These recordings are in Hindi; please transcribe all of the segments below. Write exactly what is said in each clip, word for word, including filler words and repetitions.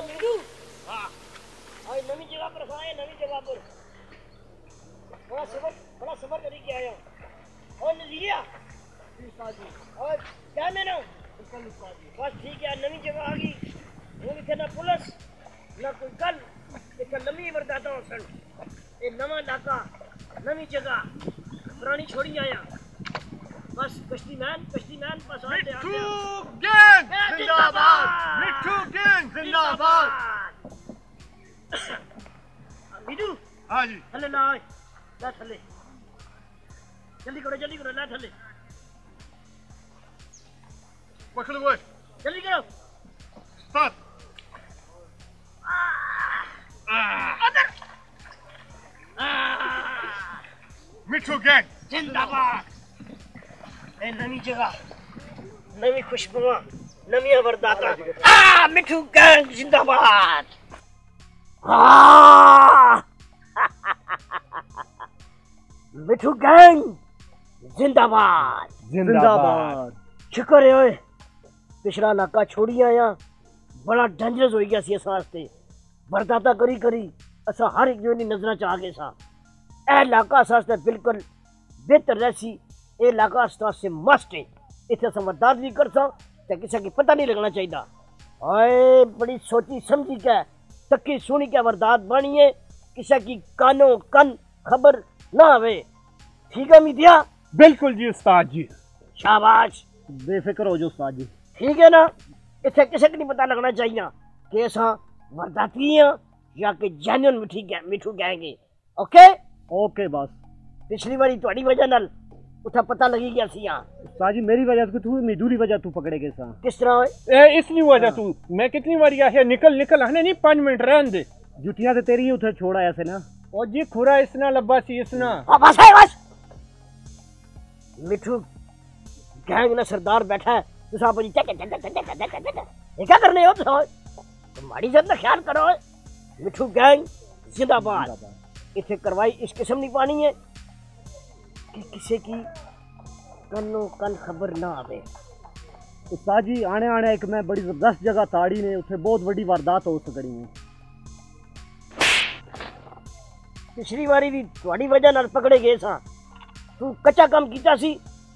मीरू हां आज नई जगह पर आए नई जगह पर बड़ा सफर बड़ा सफर करी के आया और नजरिया और क्या मेरा बस ठीक है नई जगह आ गई वो भी ना पुलिस ना कोई गल एक लम्बी बरदाता हो सन ये नवा इलाका नई जगह पुरानी छोड़ी आया बस कश्ती मैन कश्ती मैन बस आते आते मिट्ठू गैंग जिंदाबाद मिट्ठू गैंग जिंदाबाद मीरू हाँ जी थले ना ला थले जल्दी करो जल्दी करो ला थले पकड़ वो जल्दी करो स्टार्ट अंदर मिट्ठू गैंग जिंदाबाद ए नवी जगह नवी खुशबुआ नवी वरदाता आ मिट्ठू गैंग जिंदाबाद मिट्ठू गैंग जिंदाबाद जिंदाबाद शुक्र है ओए पिछला इलाका छोड़ी आया बड़ा डेंजरस हो गया सी अस वास्ते वरदाता करी करी असा हर एक जो नजर च आ गए सा ए इलाका अस वास्ते बिल्कुल बेहतर रहसी ये इलाका अस वास्ते मस्ट है इथे अस वरदात भी कर सा ते किसी की पता नहीं लगना चाहिए ओए बड़ी सोची समझी के तकी सुनी के वरदात बनी है किसी की कानो कन खबर ना आवे ठीक है मीडिया बिल्कुल जी उस्ताद जी शाबाश बेफिक्र हो जो उस्ताद जी ठीक है ना इथे किसी को नहीं पता लगना चाहिए कि असा वरदाती हैं या कि जेन्युइन मिठी मिठू गैंगे ओके ओके बस पिछली बारी तुम्हारी वजह नाल उठा पता लगी गया सी हां उस्ताद जी मेरी वजह से तू मेरी वजह तू पकड़े के सा किस तरह ए इसनी वजह तू मैं कितनी बार आया निकल निकल हने नहीं पाँच मिनट रहन दे जुटियां तो तेरी ही उठे छोड़ा ऐसे ना और जी खुरा इसना लब्बा सी इसना हां बस है बस मिठू गैंग ना सरदार बैठा है तू साहब जी चक चक चक चक ये क्या करने हो तुम तुम्हारी जरा ख्याल करो मिठू गैंग जिंदाबाद इथे करवाई इस किस्म नहीं पानी है कि किसी की कनो कन खबर ना आवे उस्ताद जी आने आने एक मैं बड़ी जबरदस्त जगह ताड़ी ने उसे बहुत बड़ी वारदात हो सकड़ी है पिछली बारी भी तुम्हारी वजह नाल पकड़े गए सा तू कच्चा काम कीता सी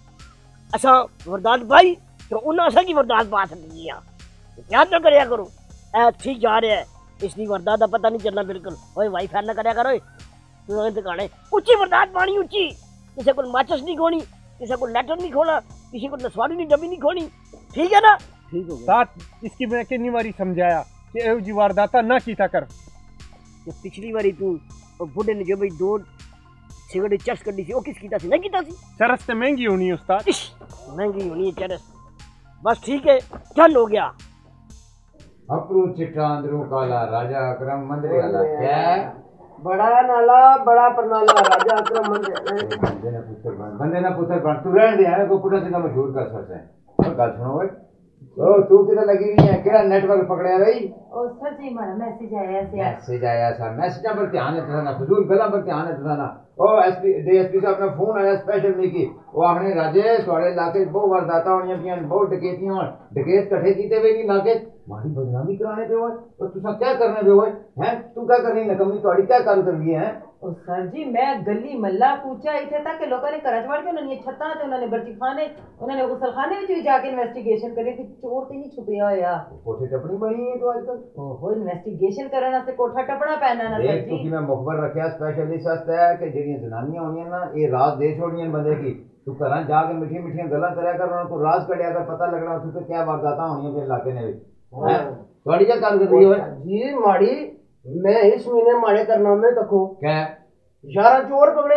असा वरदात भाई तो उन्हें असा की वरदात बात दी याद ना करया करो ए ठीक जा रहा है इसकी वरदात का पता नहीं चलना बिल्कुल ओए वाईफाई ना करया करो तू दुकाने उच्ची वरदात पानी उच्ची किसी को माचिस नहीं खोनी किसी को लेटर नहीं खोला किसी को नसवाड़ी नहीं डब्बी नहीं खोनी ठीक है ना ठीक हो गया इसकी मैं कितनी बारी समझाया कि ए जी वारदाता ना कीता कर तो पिछली बारी तू बुढ़े ने जो भाई दो सिगरेट चरस कर दी थी वो किस कीता सी नहीं कीता सी चरस तो महंगी होनी है उस्ताद महंगी होनी है चरस बस ठीक है चल हो गया अप्रू चिट्टा अंदरू काला राजा अकरम मंदरी वाला क्या बड़ा नाला बड़ा परनाला राजा अकरम मंदरी बंदे ना पुत्र बन बंदे ना पुत्र बन तू रहने दे है को पुत्र से मशहूर कर सकते हैं और गल सुनो ओए ओ तू किधर लगी हुई है केड़ा नेटवर्क पकड़या रही ओ सर जी मारा मैसेज आया से मैसेज आया सा मैसेज पर ध्यान है ना फजूल गला पर ध्यान है ना ओ एसपी डीएसपी साहब ने फोन आया स्पेशल में की वो आखने राजे थोड़े इलाके बहुत वारदाता होनी पियां बहुत डकैतियां होन डकैत कट्ठे कीते वे नहीं लाके मारी बदनामी कराने पे होए तो तुसा क्या करने पे होए हैं तू क्या करनी नकमी तोड़ी क्या काम कर रही है ओ सर जी मैं गली मल्ला पूछा इथे तक के लोगों ने करज वड़ के उन्होंने छत्ता ते उन्होंने बर्ची खाने उन्होंने गुसलखाने में भी जाके इन्वेस्टिगेशन करे कि चोर तो नहीं छुपया होया कोठे टपनी बनी है तो आजकल ओहो इन्वेस्टिगेशन करने वास्ते कोठा टपना पैना ना सर जी देख तू मैं मुखबर रखया स्पेशलिस्ट वास्ते है कि जेडी जनानियां होनी ना ये राज दे छोड़नी बंदे की तू घर जाके मीठी मीठी गल्लां करया कर उनको राज कढ़िया कर पता लगना तू पे क्या वारदाता होनी है इलाके ने थोड़ी क्या काम कर रही हो जी माड़ी मैं इस महीने माड़े करना में तको क्या ग्यारह चोर पकड़े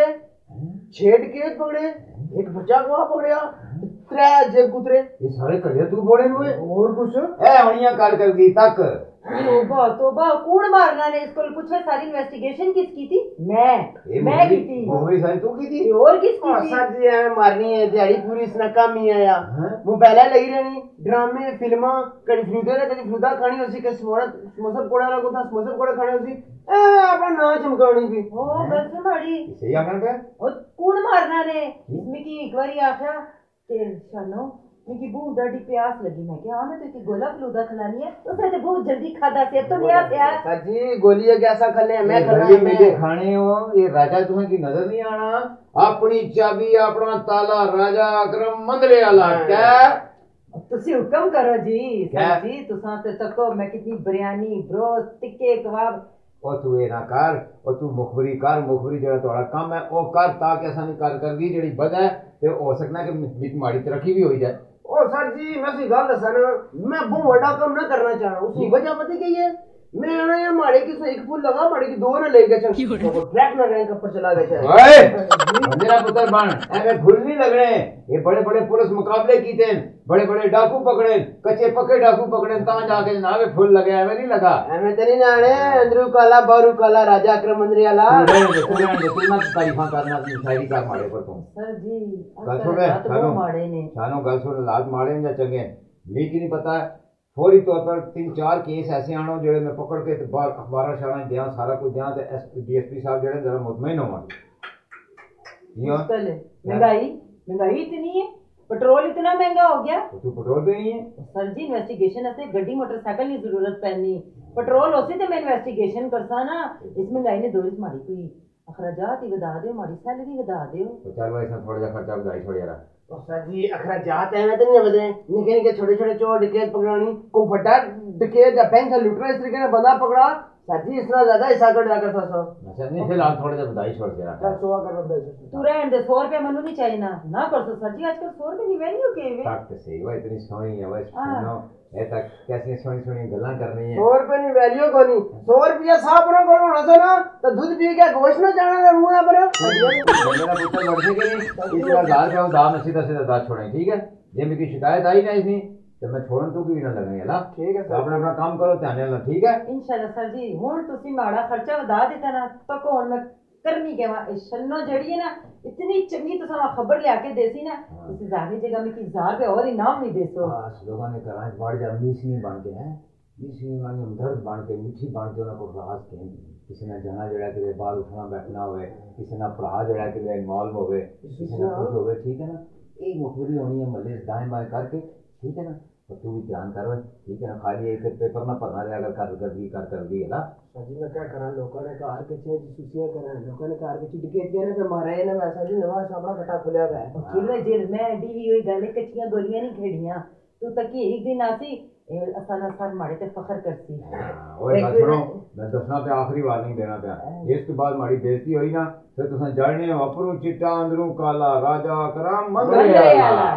छह डकैत पकड़े एक बच्चा गवा पकड़या त्रै जेब कुतरे ये सारे कड़े तू बोले हुए और कुछ ए होनिया कर कर दी तक तोबा तोबा कूड़ मारना ने इसको पूछे सारी इन्वेस्टिगेशन किसकी थी मैं मैं की थी मूवी सारी तू की थी और किसकी थी सर जी हमें मारनी है दिहाड़ी पूरी इसने काम ही आया वो पहले लगी रहनी ड्रामे फिल्मा कभी फ्लूदे ने कभी फ्लूदा खानी होसी के समोसा पकोड़ा लगो था समोसा पकोड़ा खाने होसी ए अपना ना चमकानी भी ओ बस मारी सही आखन पे ओ कूड़ मारना ने इसमें की एक बारी आखा ते शानो मेरी बहुत डरडी प्यास लगी। मैं क्या मैं तो गोला फलूदा खिलानी है उसने तो बहुत जल्दी खादा से तो नहीं आया सर जी गोलियां कैसा खले मैं गली में के खाने हो ये राजा तुम्हें की नजर नहीं आना अपनी चाबी अपना ताला राजा अकरम मंदले वाला क्या तुसी हुक्म करो जी क्या? सर जी तुसा से तको मैं कितनी बिरयानी ब्रोस्ट टिक्के कबाब ओ तू ये ना कर ओ तू मुखबरी कर मुखबरी जेड़ा तोड़ा काम है ओ कर ताकि असानी कर कर दी जेड़ी वजह है ते हो सकना कि मिट माड़ी तरक्की भी हो जाए। ओ सर जी मैं सी गल दसा ना मैं बहुत बड़ा काम ना करना चाह रहा हूं उसकी वजह पता क्या है मैं ना ये माड़े की से एक फूल लगा माड़े की दो ना लेके चल तो ट्रैक ना रैंक ऊपर चला गया ओए मेरा पुत्र बन एमे फुल नहीं लगने ये बड़े बड़े पुलिस मुकाबले कीते बड़े बड़े डाकू पकड़े कच्चे पक्के डाकू पकड़े ता जाके जनाब फुल लगे एमे नहीं लगा एमे तो नहीं जाने अंदरू काला बारू काला राजा अकरम मंदरी वाला तू ना तारीफा करना शायरी कर माड़े पर तुम सर जी गल सुन रे तो माड़े ने सानो गल सुन लाज माड़े या चंगे मी की नहीं पता फौरी तौर पर तीन चार केस ऐसे आनो जेड़े मैं पकड़ के बार अखबार शहर दिया सारा कुछ दिया ते डीएसपी साहब जेड़े जरा मुतमईन होवन मुश्किल है महंगाई महंगाई इतनी है पेट्रोल इतना महंगा हो गया तो तू पेट्रोल पे नहीं है सर जी इन्वेस्टिगेशन ऐसे गड्डी मोटरसाइकिल की जरूरत पैनी पेट्रोल होसी तो मैं इन्वेस्टिगेशन करसा ना इस महंगाई ने दोरिस मारी कोई अखराजात ही बता दो मारी सैलरी बता दो तो चल भाई इसमें थोड़ा सा खर्चा बढ़ाई छोड़ यार तो सर जी अखराजात है मैं तो नहीं बदले निके निके छोटे छोटे चोर डकैत पकड़ानी को फटा डकैत या बैंक का लूटरा इस तरीके से बंदा पकड़ा सर जी इतना ज्यादा हिस्सा कर दिया कर सो अच्छा नहीं फिलहाल थोड़ा सा बढ़ाई छोड़ के यार चल सौ कर दे तू रहन दे सौ रुपए मनु नहीं चाहिए ना ना कर सो सर जी आजकल सौ रुपए नहीं वैल्यू के वे काट तो सही भाई इतनी सोनी है भाई सुनो ए तक कैसी सोनी सोनी गल्ला करनी है सौ रुपए नहीं वैल्यू को नहीं सौ रुपया साफ रो करो ना सो ना तो दूध पी के गोश्त ना जाना ना मुंह पर मेरा पुत्र बढ़ के नहीं इस बार हजार रुपया दाम सीधा सीधा दाद छोड़े ठीक है ये मेरी शिकायत आई ना इसनी तो मैं छोड़न तू भी ना लगने वाला ठीक है तो अपना अपना काम करो ध्यान वाला ठीक है इंशाल्लाह सर जी हुन तुसी माड़ा खर्चा वधा देता ना तो कौन मैं करनी के वा शन्नो जड़ी है ना इतनी चंगी तो समा खबर ले आके देसी ना तुसी जागे जगह में की हजार पे और इनाम नहीं देसो बस लोगों ने कहा बढ़ जा बीस नहीं बन के हैं बीस नहीं बन के दर्द बन के मीठी बन के उनको राज के किसी ने जाना जड़ा के बाल उठना बैठना होवे किसी ने भरा जड़ा के इन्वॉल्व होवे किसी ने कुछ होवे ठीक है ना एक मुखबरी होनी है मल्ले दाएं बाएं करके ठीक है ना तो तू भी ध्यान करो ठीक है ना खाली एक पेपर ना पढ़ना रहे अगर कर कर दी कर कर दी है ना सर जी मैं क्या करा लोगों ने कार के छे सुसिया करा लोगों ने कार के डकैत किया ने पे मारे ने वैसा जी नवा साबड़ा कटा खुलिया है किले जेल में डीवी हुई गले कच्चियां गोलियां नहीं खेड़ियां तू तकी एक दिन आसी असाना सर माड़े ते फखर करती ओए बात सुनो मैं दसना पे आखिरी वार्निंग देना पे इसके बाद माड़ी बेइज्जती हुई ना फिर तुसा जड़ने अपरू चिट्टा अंदरू काला राजा करम मंदरे वाला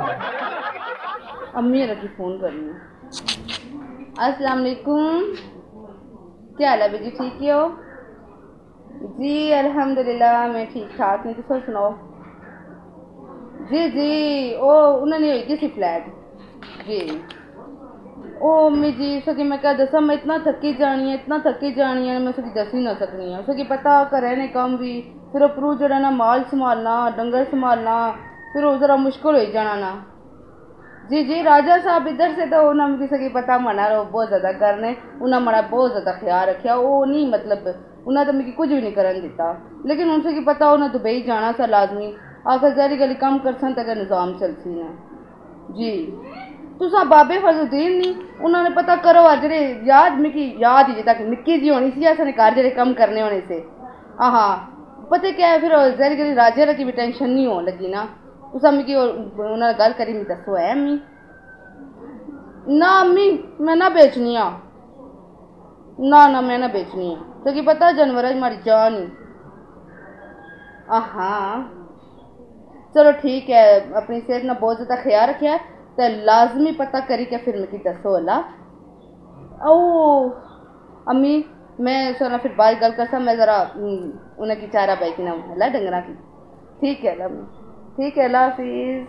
अम्मी रखी फ़ोन करनी है। अस्सलाम वालेकुम क्या हाल है बेजी ठीक हो जी अल्हम्दुलिल्लाह मैं ठीक ठाक नहीं तुम सुनाओ जी जी ओ उन्होंने हुई किसी फ्लैट जी ओ अम्मी जी सकी मैं क्या दसा मैं इतना थकी जानी है इतना थकी जानी है मैं उसकी दस ही ना सकनी है उसकी पता करे ने कम भी फिर उपरू जरा ना माल संभालना डंगर संभालना फिर वो जरा मुश्किल हो जाना ना जी जी राजा साहब इधर से तो उन्होंने किसी की पता मना रो बहुत ज़्यादा करने उन्हें मना बहुत ज़्यादा ख्याल रखा वो नहीं मतलब उन्हें तो मिगी कुछ भी नहीं करन दिता लेकिन उनसे की पता उन्हें दुबई जाना सा लाजमी आखिर जहरी गली कम कर सन तक निज़ाम चलती ना जी तुसा बाबे फजलुद्दीन नहीं उन्होंने पता करो अजरे याद मिगी याद ही तक निक्की जी होनी सी असें घर जेह्ड़े कम करने होने से हाँ पता क्या है फिर जहरी गली राजे की भी टेंशन नहीं हो लगी ना तुसा मिगी उन्हें गल करी मैं दसो है अम्मी ना अम्मी मैं ना बेचनी आ ना ना मैं ना बेचनी है तो कि पता जानवर हमारी जान ही हाँ चलो ठीक है अपनी सेहत ना बहुत ज़्यादा ख्याल रखा है तो लाजमी पता करी के फिर मिगी दसो अल्लाह ओ अम्मी मैं सोना फिर बाद गल कर मैं ज़रा उन्हें की चारा बाई की नाम अल्लाह डंगरा की ठीक है अल्लाह ठीक है अल्लाह हाफिज़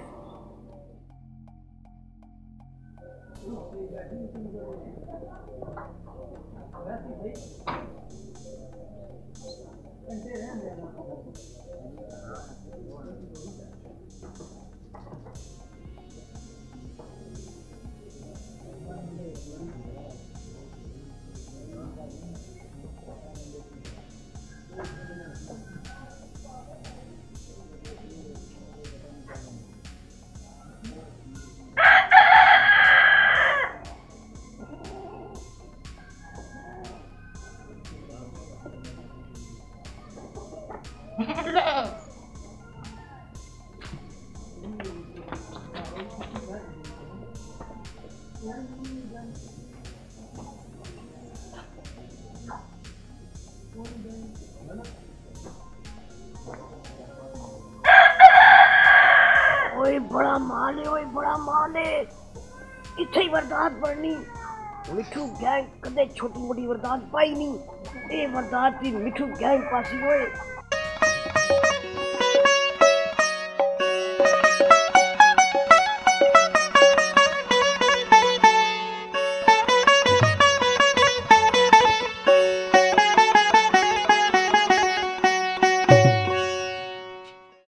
बड़ा माल है ओए बड़ा माल है इत्थे ही वारदात पड़नी मिठू गैंग कदे छोटी मोटी वारदात पाई नहीं ये वारदात भी मिठू गैंग पासी ओए